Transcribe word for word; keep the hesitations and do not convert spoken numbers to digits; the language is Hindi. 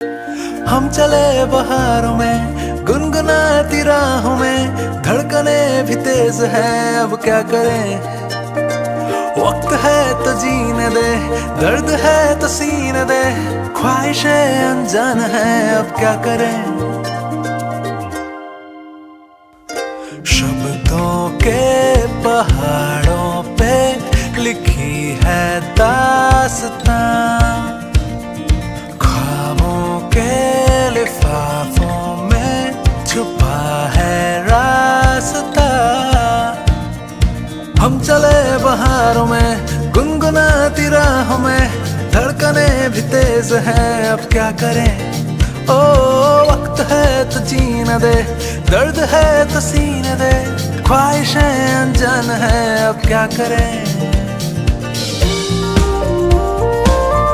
हम चले बहारों में गुनगुनाती राहों में, धड़कने भी तेज है अब क्या करें। वक्त है तो जीने दे, दर्द है तो सीने दे, ख्वाहिशें अनजान है अब क्या करें। शब्दों के पहाड़ों पे लिखी है दास्तां, ख्वाबों के लिफाफों में छुपा है रास्ता। हम चले बहारों में गुनगुनाती राहों में, धड़कने भी तेज है अब क्या करें। ओ वक्त है तो जीने दे, दर्द है तो सीने दे, ख्वाहिशें अनजान है अब क्या करें।